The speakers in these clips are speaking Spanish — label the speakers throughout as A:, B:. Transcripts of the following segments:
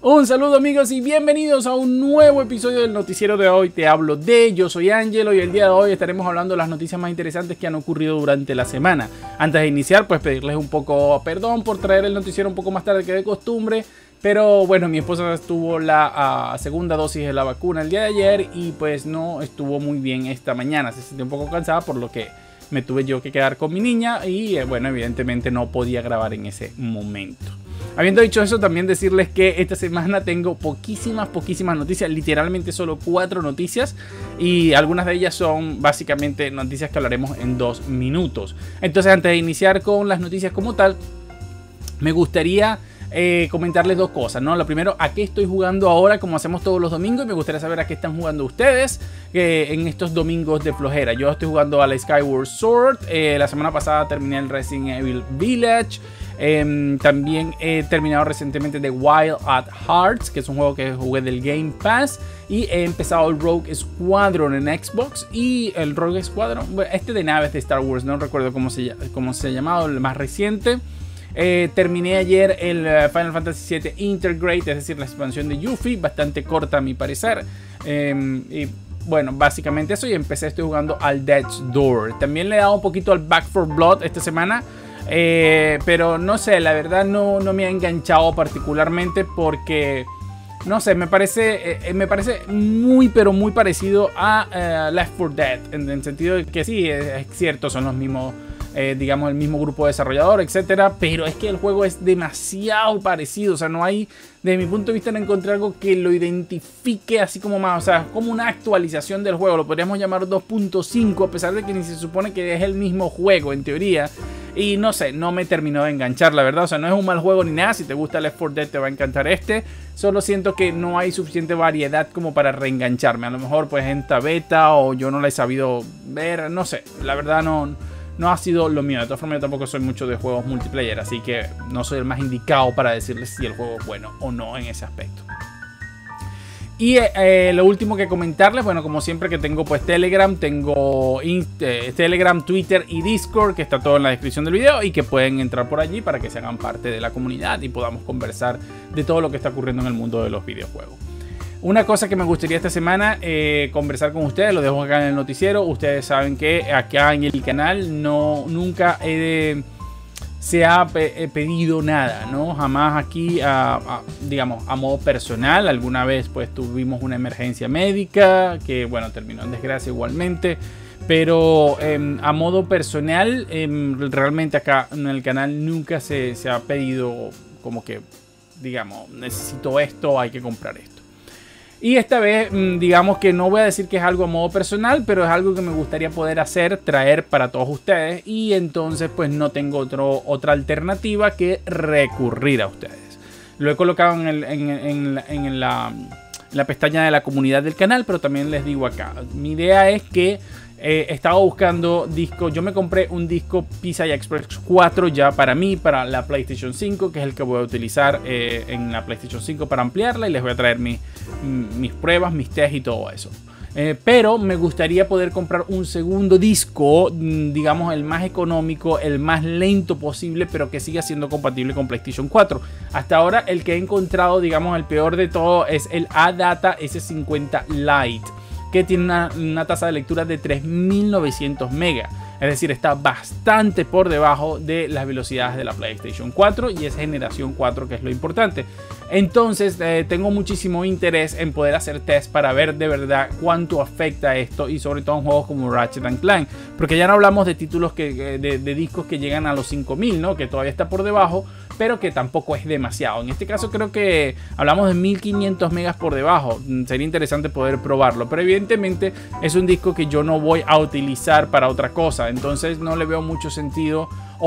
A: Un saludo amigos y bienvenidos a un nuevo episodio del noticiero de hoy. Te hablo yo soy Angelo y el día de hoy estaremos hablando de las noticias más interesantes que han ocurrido durante la semana. Antes de iniciar, pues pedirles un poco perdón por traer el noticiero un poco más tarde que de costumbre. Pero bueno, mi esposa tuvo la segunda dosis de la vacuna el día de ayer y pues no estuvo muy bien esta mañana. Se sintió un poco cansada, por lo que me tuve yo que quedar con mi niña y bueno, evidentemente no podía grabar en ese momento. Habiendo dicho eso, también decirles que esta semana tengo poquísimas noticias, literalmente solo 4 noticias y algunas de ellas son básicamente noticias que hablaremos en 2 minutos. Entonces, antes de iniciar con las noticias como tal, me gustaría comentarles 2 cosas, ¿no? Lo primero, a qué estoy jugando ahora, como hacemos todos los domingos, y me gustaría saber a qué están jugando ustedes en estos domingos de flojera. Yo estoy jugando a la Skyward Sword, la semana pasada terminé el Resident Evil Village. También he terminado recientemente The Wild at Hearts, que es un juego que jugué del Game Pass, y he empezado el Rogue Squadron en Xbox. Y el Rogue Squadron, este de naves de Star Wars, no recuerdo cómo se ha llamado, el más reciente. Terminé ayer el Final Fantasy VII Intergrade, es decir, la expansión de Yuffie, bastante corta a mi parecer. Y bueno, básicamente eso, y estoy jugando al Death's Door. También le he dado un poquito al Back 4 Blood esta semana. Pero no sé, la verdad no me ha enganchado particularmente porque, no sé, me parece muy pero muy parecido a Left 4 Dead, en el sentido de que sí, es cierto, son los mismos, digamos, el mismo grupo de desarrollador, etcétera, pero es que el juego es demasiado parecido. O sea, no hay, desde mi punto de vista, no encontré algo que lo identifique así como más, o sea, como una actualización del juego. Lo podríamos llamar 2.5, a pesar de que ni se supone que es el mismo juego en teoría. Y no sé, no me terminó de enganchar, la verdad. O sea, no es un mal juego ni nada. Si te gusta Left 4 Dead te va a encantar este. Solo siento que no hay suficiente variedad como para reengancharme. A lo mejor pues en esta beta o yo no la he sabido ver. No sé, la verdad no ha sido lo mío. De todas formas, yo tampoco soy mucho de juegos multiplayer, así que no soy el más indicado para decirles si el juego es bueno o no en ese aspecto. Y lo último que comentarles, bueno, como siempre que tengo pues Telegram, tengo Telegram, Twitter y Discord, que está todo en la descripción del video y que pueden entrar por allí para que se hagan parte de la comunidad y podamos conversar de todo lo que está ocurriendo en el mundo de los videojuegos. Una cosa que me gustaría esta semana conversar con ustedes, lo dejo acá en el noticiero. Ustedes saben que acá en el canal nunca se ha pedido nada, ¿no? Jamás aquí, digamos, a modo personal. Alguna vez pues tuvimos una emergencia médica que, bueno, terminó en desgracia igualmente. Pero a modo personal, realmente acá en el canal nunca se ha pedido como que, digamos, necesito esto, hay que comprar esto. Y esta vez, digamos que no voy a decir que es algo a modo personal, pero es algo que me gustaría poder hacer, traer para todos ustedes. Y entonces pues no tengo otra alternativa que recurrir a ustedes. Lo he colocado en la pestaña de la comunidad del canal, pero también les digo acá. Mi idea es que estaba buscando discos. Yo me compré un disco PCI Express 4 ya para mí, para la PlayStation 5, que es el que voy a utilizar en la PlayStation 5 para ampliarla, y les voy a traer mis pruebas, mis test y todo eso. Pero me gustaría poder comprar un segundo disco, digamos el más económico, el más lento posible, pero que siga siendo compatible con PlayStation 4. Hasta ahora el que he encontrado, digamos el peor de todo, es el ADATA S50 Lite, que tiene una tasa de lectura de 3900 megas. Es decir, está bastante por debajo de las velocidades de la PlayStation 4 y es generación 4, que es lo importante. Entonces tengo muchísimo interés en poder hacer test para ver de verdad cuánto afecta esto, y sobre todo en juegos como Ratchet & Clank, porque ya no hablamos de títulos de discos que llegan a los 5000, ¿no? Que todavía está por debajo, pero que tampoco es demasiado. En este caso creo que hablamos de 1500 megas por debajo. Sería interesante poder probarlo, pero evidentemente es un disco que yo no voy a utilizar para otra cosa. Entonces no le veo mucho sentido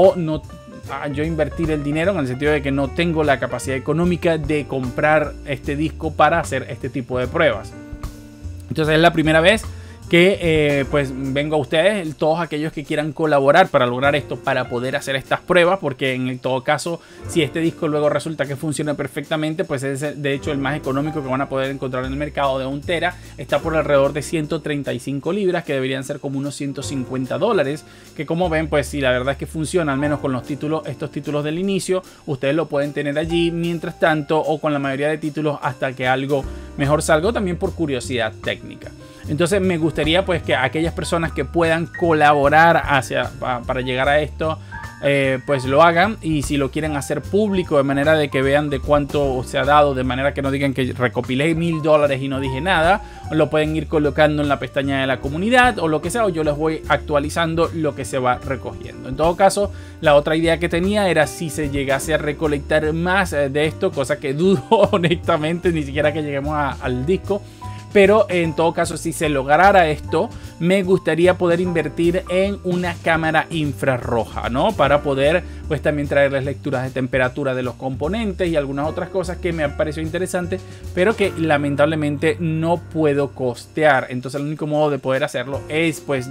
A: yo invertir el dinero, en el sentido de que no tengo la capacidad económica de comprar este disco para hacer este tipo de pruebas. Entonces es la primera vez que pues vengo a ustedes, todos aquellos que quieran colaborar para lograr esto, para poder hacer estas pruebas, porque en todo caso, si este disco luego resulta que funciona perfectamente, pues es de hecho el más económico que van a poder encontrar en el mercado, de 1 tera, está por alrededor de 135 libras, que deberían ser como unos 150 dólares, que como ven, pues si la verdad es que funciona, al menos con los títulos, estos títulos del inicio, ustedes lo pueden tener allí mientras tanto, o con la mayoría de títulos hasta que algo mejor salga, también por curiosidad técnica. Entonces me gustaría pues que aquellas personas que puedan colaborar para llegar a esto, pues lo hagan, y si lo quieren hacer público de manera de que vean de cuánto se ha dado, de manera que no digan que recopilé $1000 y no dije nada, lo pueden ir colocando en la pestaña de la comunidad o lo que sea, o yo les voy actualizando lo que se va recogiendo. En todo caso, la otra idea que tenía era si se llegase a recolectar más de esto, cosa que dudo honestamente, ni siquiera que lleguemos al disco. Pero en todo caso, si se lograra esto, me gustaría poder invertir en una cámara infrarroja, ¿no? Para poder pues también traerles lecturas de temperatura de los componentes y algunas otras cosas que me han parecido interesantes, pero que lamentablemente no puedo costear. Entonces el único modo de poder hacerlo es pues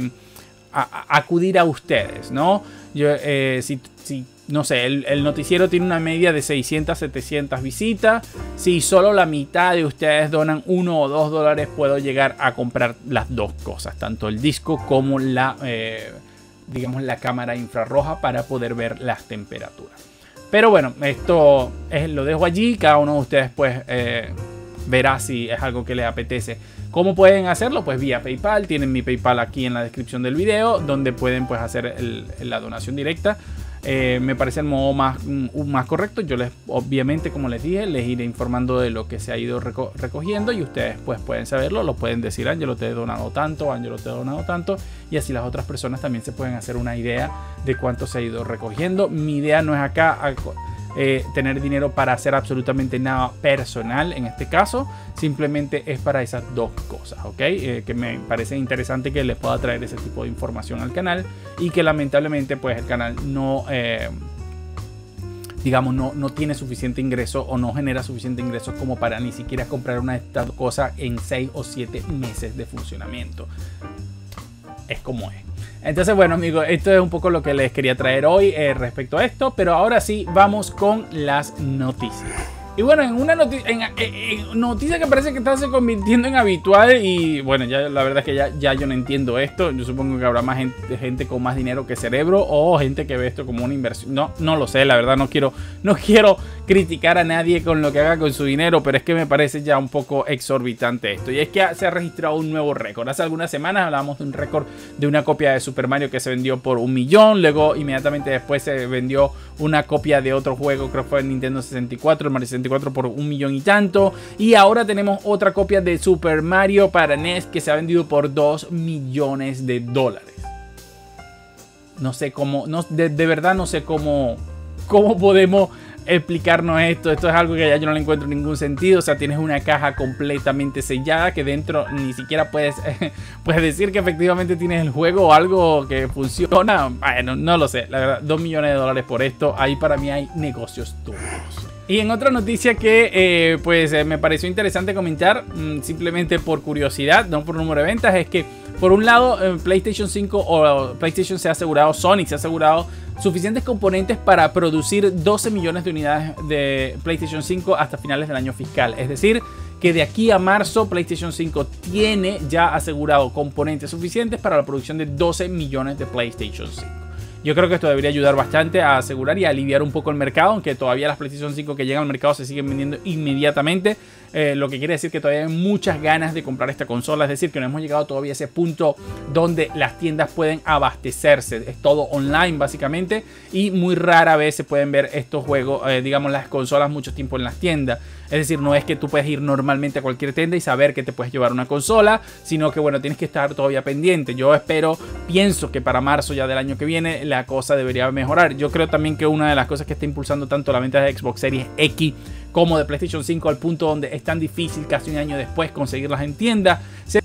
A: acudir a ustedes, ¿no? Yo, no sé, el noticiero tiene una media de 600, 700 visitas. Si solo la mitad de ustedes donan $1 o $2, puedo llegar a comprar las dos cosas, tanto el disco como digamos la cámara infrarroja, para poder ver las temperaturas. Pero bueno, esto lo dejo allí. Cada uno de ustedes pues verá si es algo que les apetece. ¿Cómo pueden hacerlo? Pues vía PayPal. Tienen mi PayPal aquí en la descripción del video, donde pueden pues hacer la donación directa. Me parece el modo más correcto. Yo obviamente, como les dije, les iré informando de lo que se ha ido recogiendo, y ustedes pues pueden saberlo, lo pueden decir: Ángelo, te he donado tanto, Ángelo, te he donado tanto, y así las otras personas también se pueden hacer una idea de cuánto se ha ido recogiendo. Mi idea no es acá tener dinero para hacer absolutamente nada personal en este caso, simplemente es para esas dos cosas, ¿ok? Que me parece interesante que les pueda traer ese tipo de información al canal, y que lamentablemente pues el canal no digamos no tiene suficiente ingreso, o no genera suficiente ingreso como para ni siquiera comprar una de estas cosas en 6 o 7 meses de funcionamiento. Es como es. Entonces, bueno, amigos, esto es un poco lo que les quería traer hoy respecto a esto. Pero ahora sí, vamos con las noticias. Y bueno, en una noticia que parece que está se convirtiendo en habitual. Y bueno, ya la verdad es que ya yo no entiendo esto. Yo supongo que habrá más gente con más dinero que cerebro, o gente que ve esto como una inversión. No lo sé, la verdad no quiero criticar a nadie con lo que haga con su dinero, pero es que me parece ya un poco exorbitante esto. Y es que se ha registrado un nuevo récord. Hace algunas semanas hablábamos de un récord de una copia de Super Mario que se vendió por 1 millón. Luego inmediatamente después se vendió una copia de otro juego, creo que fue el Nintendo 64, el Mario 64, por 1 millón y tanto. Y ahora tenemos otra copia de Super Mario para NES que se ha vendido por $2 millones. No sé cómo, de verdad no sé cómo podemos explicarnos esto. Esto es algo que ya yo no le encuentro ningún sentido. O sea, tienes una caja completamente sellada que dentro ni siquiera puedes decir que efectivamente tienes el juego o algo que funciona. Bueno, no lo sé. La verdad, $2 millones por esto. Ahí para mí hay negocios turbios. Y en otra noticia que me pareció interesante comentar, simplemente por curiosidad, no por número de ventas, es que por un lado PlayStation 5 o PlayStation se ha asegurado, Sony se ha asegurado suficientes componentes para producir 12 millones de unidades de PlayStation 5 hasta finales del año fiscal. Es decir, que de aquí a marzo PlayStation 5 tiene ya asegurado componentes suficientes para la producción de 12 millones de PlayStation 5. Yo creo que esto debería ayudar bastante a asegurar y a aliviar un poco el mercado, aunque todavía las PlayStation 5 que llegan al mercado se siguen vendiendo inmediatamente, lo que quiere decir que todavía hay muchas ganas de comprar esta consola. Es decir, que no hemos llegado todavía a ese punto donde las tiendas pueden abastecerse. Es todo online básicamente, y muy rara vez se pueden ver estos juegos, digamos las consolas, mucho tiempo en las tiendas. Es decir, no es que tú puedes ir normalmente a cualquier tienda y saber que te puedes llevar una consola, sino que bueno, tienes que estar todavía pendiente. Yo pienso que para marzo ya del año que viene la cosa debería mejorar. Yo creo también que una de las cosas que está impulsando tanto la venta de Xbox Series X como de PlayStation 5 al punto donde es tan difícil casi un año después conseguirlas en tienda, se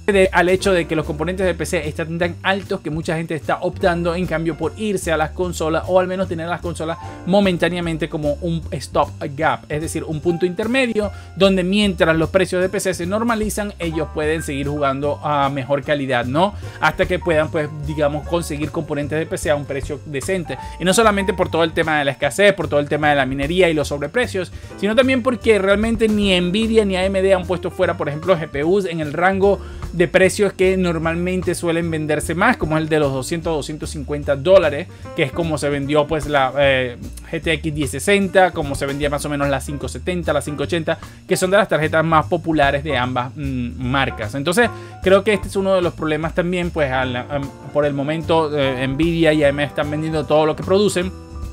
A: al hecho de que los componentes de PC están tan altos que mucha gente está optando en cambio por irse a las consolas, o al menos tener las consolas momentáneamente como un stop gap, es decir, un punto intermedio donde mientras los precios de PC se normalizan, ellos pueden seguir jugando a mejor calidad, ¿no? Hasta que puedan, pues, digamos, conseguir componentes de PC a un precio decente. Y no solamente por todo el tema de la escasez, por todo el tema de la minería y los sobreprecios, sino también porque realmente ni Nvidia ni AMD han puesto fuera, por ejemplo, GPUs en el rango de precios que normalmente suelen venderse más, como el de los 200-250 dólares, que es como se vendió pues la GTX 1060, como se vendía más o menos la 570, la 580, que son de las tarjetas más populares de ambas marcas. Entonces creo que este es uno de los problemas también, pues por el momento Nvidia y AMD están vendiendo todo lo que producen.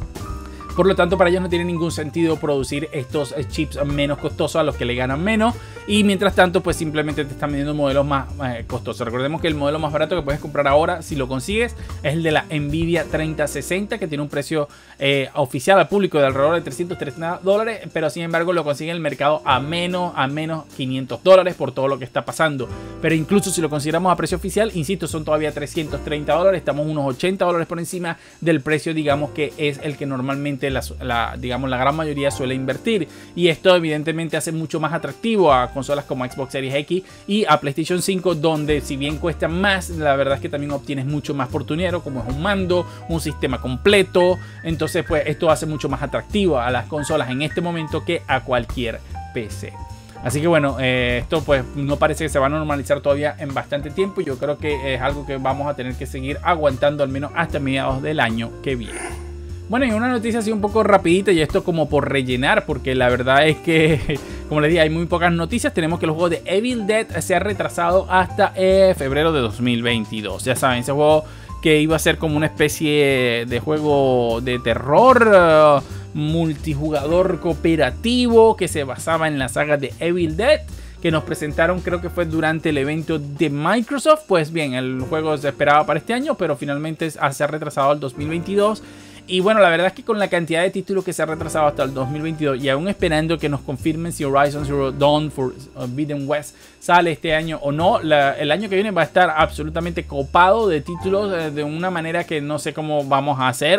A: Por lo tanto, para ellos no tiene ningún sentido producir estos chips menos costosos a los que le ganan menos. Y mientras tanto, pues simplemente te están vendiendo modelos más costosos. Recordemos que el modelo más barato que puedes comprar ahora, si lo consigues, es el de la Nvidia 3060, que tiene un precio oficial al público de alrededor de 330 dólares. Pero sin embargo, lo consigue en el mercado a menos 500 dólares por todo lo que está pasando. Pero incluso si lo consideramos a precio oficial, insisto, son todavía 330 dólares. Estamos unos 80 dólares por encima del precio, digamos, que es el que normalmente la gran mayoría suele invertir, y esto evidentemente hace mucho más atractivo a consolas como Xbox Series X y a PlayStation 5, donde si bien cuesta más, la verdad es que también obtienes mucho más por tu dinero, como es un mando, un sistema completo. Entonces pues esto hace mucho más atractivo a las consolas en este momento que a cualquier PC. Así que bueno, esto pues no parece que se va a normalizar todavía en bastante tiempo. Yo creo que es algo que vamos a tener que seguir aguantando al menos hasta mediados del año que viene. Bueno, y una noticia así un poco rapidita, y esto como por rellenar, porque la verdad es que, como les dije, hay muy pocas noticias. Tenemos que el juego de Evil Dead se ha retrasado hasta febrero de 2022. Ya saben, ese juego que iba a ser como una especie de juego de terror multijugador cooperativo que se basaba en la saga de Evil Dead, que nos presentaron, creo que fue durante el evento de Microsoft. Pues bien, el juego se esperaba para este año, pero finalmente se ha retrasado al 2022. Y bueno, la verdad es que con la cantidad de títulos que se ha retrasado hasta el 2022, y aún esperando que nos confirmen si Horizon Zero Dawn Forbidden West sale este año o no, el año que viene va a estar absolutamente copado de títulos de una manera que no sé cómo vamos a hacer,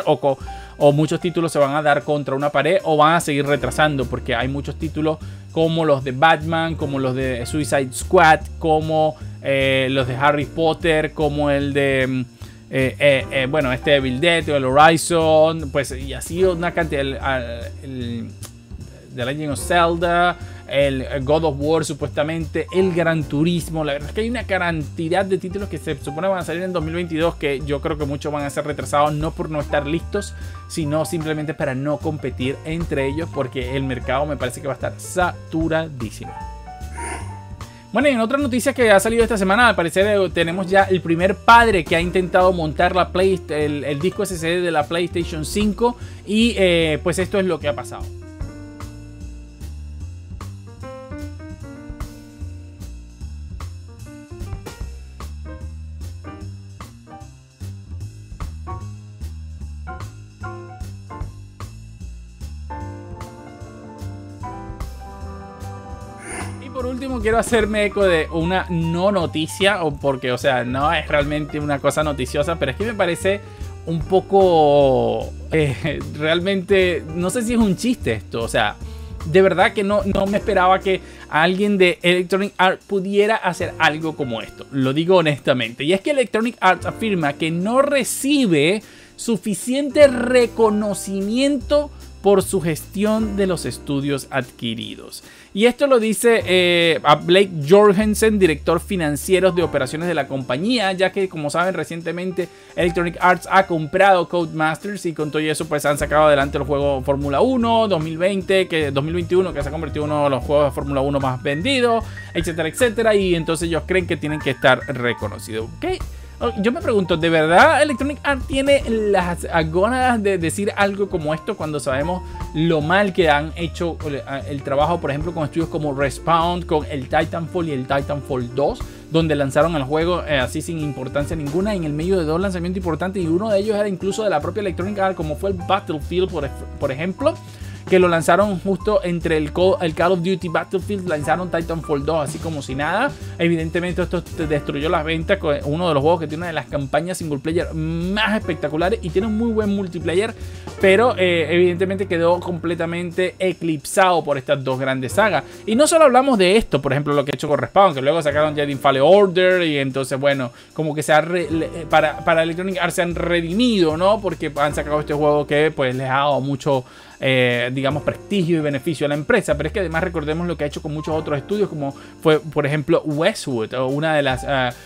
A: o muchos títulos se van a dar contra una pared o van a seguir retrasando, porque hay muchos títulos como los de Batman, como los de Suicide Squad, como los de Harry Potter, como el de... bueno, este Evil Dead o el Horizon, pues, y así una cantidad, el The Legend of Zelda, el God of War supuestamente, el Gran Turismo. La verdad es que hay una cantidad de títulos que se supone van a salir en 2022 que yo creo que muchos van a ser retrasados, no por no estar listos, sino simplemente para no competir entre ellos, porque el mercado me parece que va a estar saturadísimo. Bueno, y en otra noticia que ha salido esta semana, al parecer tenemos ya el primer padre que ha intentado montar el disco SSD de la PlayStation 5, y pues esto es lo que ha pasado. Por último, quiero hacerme eco de una no noticia, porque, o sea, no es realmente una cosa noticiosa, pero es que me parece un poco realmente, no sé si es un chiste esto. O sea, de verdad que no me esperaba que alguien de Electronic Arts pudiera hacer algo como esto. Lo digo honestamente. Y es que Electronic Arts afirma que no recibe suficiente reconocimiento por su gestión de los estudios adquiridos. Y esto lo dice a Blake Jorgensen, director financiero de operaciones de la compañía, ya que, como saben, recientemente Electronic Arts ha comprado Codemasters, y con todo eso pues han sacado adelante el juego Fórmula 1 2021, que se ha convertido en uno de los juegos de Fórmula 1 más vendidos, etcétera, etcétera, y entonces ellos creen que tienen que estar reconocidos. ¿Ok? Yo me pregunto, ¿de verdad Electronic Arts tiene las ganas de decir algo como esto cuando sabemos lo mal que han hecho el trabajo, por ejemplo, con estudios como Respawn, con el Titanfall y el Titanfall 2, donde lanzaron el juego así sin importancia ninguna, en el medio de dos lanzamientos importantes, y uno de ellos era incluso de la propia Electronic Arts, como fue el Battlefield, por ejemplo, que lo lanzaron justo entre el Call of Duty Battlefield, lanzaron Titanfall 2 así como si nada. Evidentemente esto destruyó las ventas, con uno de los juegos que tiene una de las campañas single player más espectaculares y tiene un muy buen multiplayer, pero evidentemente quedó completamente eclipsado por estas dos grandes sagas. Y no solo hablamos de esto, por ejemplo lo que he hecho con Respawn, que luego sacaron Jedi Fallen Order, y entonces bueno, como que para Electronic Arts se han redimido, ¿no? Porque han sacado este juego que pues les ha dado mucho digamos prestigio y beneficio a la empresa, pero es que además recordemos lo que ha hecho con muchos otros estudios, como fue por ejemplo Westwood, una de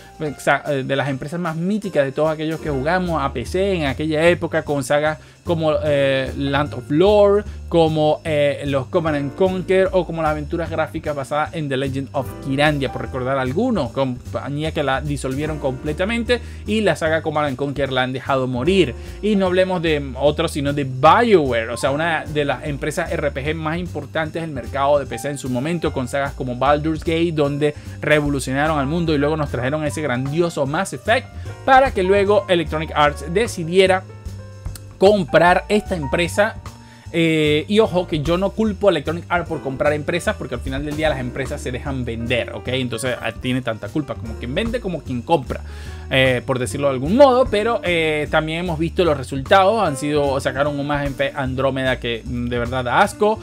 A: las empresas más míticas de todos aquellos que jugamos a PC en aquella época, con sagas como Land of Lore, como los Command & Conquer, o como las aventuras gráficas basadas en The Legend of Kyrandia, por recordar algunos. Compañía que la disolvieron completamente y la saga Command & Conquer la han dejado morir. Y no hablemos de otros, sino de BioWare, o sea, una de las empresas RPG más importantes del mercado de PC en su momento, con sagas como Baldur's Gate, donde revolucionaron al mundo y luego nos trajeron ese grandioso Mass Effect, para que luego Electronic Arts decidiera comprar esta empresa. Y ojo, que yo no culpo a Electronic Arts por comprar empresas, porque al final del día las empresas se dejan vender, ¿ok? Entonces tiene tanta culpa como quien vende como quien compra, por decirlo de algún modo. Pero también hemos visto los resultados. Sacaron un Mass Effect Andrómeda que de verdad da asco,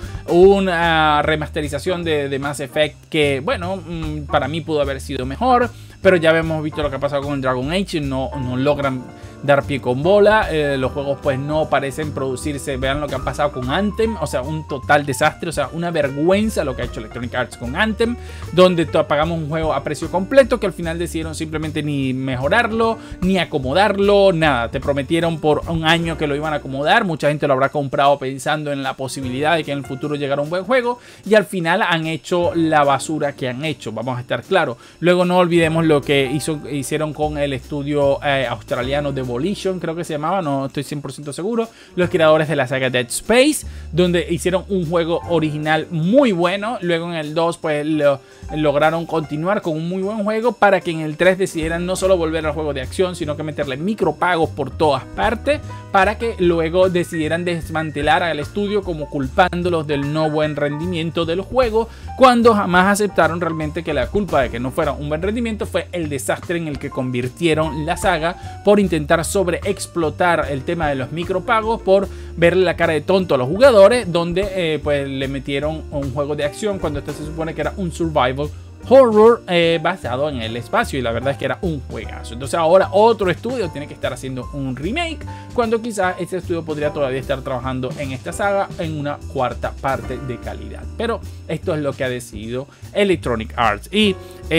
A: una remasterización de Mass Effect que, bueno, para mí pudo haber sido mejor, pero ya hemos visto lo que ha pasado con el Dragon Age. No logran dar pie con bola. Los juegos pues no parecen producirse. Vean lo que ha pasado con Anthem, o sea, un total desastre, o sea, una vergüenza lo que ha hecho Electronic Arts con Anthem, donde pagamos un juego a precio completo que al final decidieron simplemente ni mejorarlo, ni acomodarlo, nada. Te prometieron por un año que lo iban a acomodar, mucha gente lo habrá comprado pensando en la posibilidad de que en el futuro llegara un buen juego, y al final han hecho la basura que han hecho, vamos a estar claros. Luego no olvidemos lo que hicieron con el estudio australiano de Volition, creo que se llamaba, no estoy 100% seguro, los creadores de la saga Dead Space, donde hicieron un juego original muy bueno. Luego en el 2 pues lograron continuar con un muy buen juego, para que en el 3 decidieran no solo volver al juego de acción, sino que meterle micropagos por todas partes, para que luego decidieran desmantelar al estudio, como culpándolos del no buen rendimiento del juego, cuando jamás aceptaron realmente que la culpa de que no fuera un buen rendimiento fue el desastre en el que convirtieron la saga, por intentar sobreexplotar el tema de los micropagos, por verle la cara de tonto a los jugadores, donde pues le metieron un juego de acción cuando este se supone que era un survival horror basado en el espacio, y la verdad es que era un juegazo. Entonces ahora otro estudio tiene que estar haciendo un remake, cuando quizás este estudio podría todavía estar trabajando en esta saga en una cuarta parte de calidad. Pero esto es lo que ha decidido Electronic Arts. Y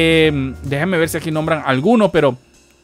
A: déjenme ver si aquí nombran alguno, pero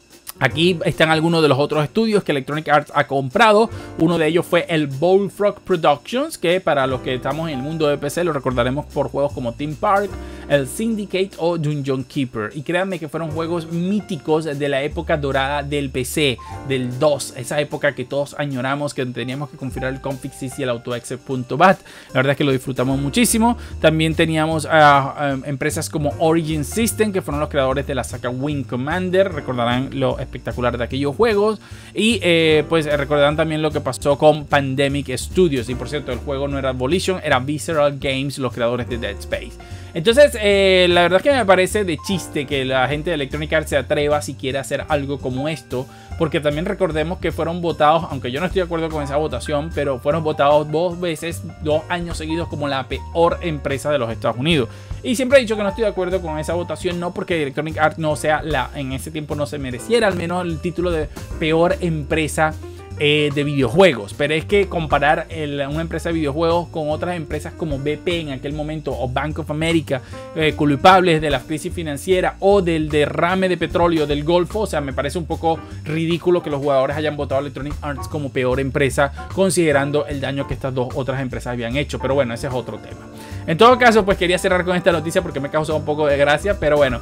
A: aquí están algunos de los otros estudios que Electronic Arts ha comprado. Uno de ellos fue el Bullfrog Productions, que para los que estamos en el mundo de PC lo recordaremos por juegos como Theme Park, el Syndicate o Dungeon Keeper. Y créanme que fueron juegos míticos de la época dorada del PC, del 2, esa época que todos añoramos, que teníamos que configurar el config.sys y el autoexe.bat. La verdad es que lo disfrutamos muchísimo. También teníamos empresas como Origin System, que fueron los creadores de la saga Wing Commander. Recordarán lo espectacular de aquellos juegos. Y pues recordarán también lo que pasó con Pandemic Studios. Y por cierto, el juego no era Volition, era Visceral Games, los creadores de Dead Space. Entonces la verdad es que me parece de chiste que la gente de Electronic Arts se atreva siquiera a hacer algo como esto, porque también recordemos que fueron votados, aunque yo no estoy de acuerdo con esa votación, pero fueron votados 2 veces, 2 años seguidos, como la peor empresa de los Estados Unidos. Y siempre he dicho que no estoy de acuerdo con esa votación, no porque Electronic Arts no sea en ese tiempo no se mereciera al menos el título de peor empresa de videojuegos, pero es que comparar una empresa de videojuegos con otras empresas como BP en aquel momento, o Bank of America, culpables de la crisis financiera o del derrame de petróleo del Golfo, o sea, me parece un poco ridículo que los jugadores hayan votado a Electronic Arts como peor empresa, considerando el daño que estas dos otras empresas habían hecho. Pero bueno, ese es otro tema. En todo caso, pues quería cerrar con esta noticia porque me causó un poco de gracia, pero bueno,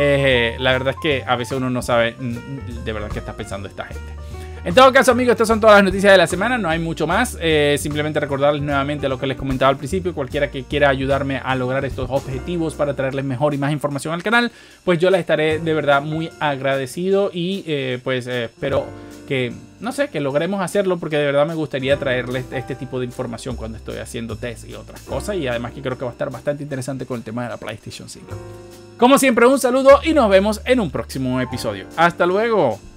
A: la verdad es que a veces uno no sabe de verdad qué está pensando esta gente. En todo caso, amigos, estas son todas las noticias de la semana, no hay mucho más. Simplemente recordarles nuevamente lo que les comentaba al principio. Cualquiera que quiera ayudarme a lograr estos objetivos para traerles mejor y más información al canal, pues yo les estaré de verdad muy agradecido, y pues espero que no sé, que logremos hacerlo, porque de verdad me gustaría traerles este tipo de información cuando estoy haciendo test y otras cosas, y además que creo que va a estar bastante interesante con el tema de la PlayStation 5. Como siempre, un saludo y nos vemos en un próximo episodio. ¡Hasta luego!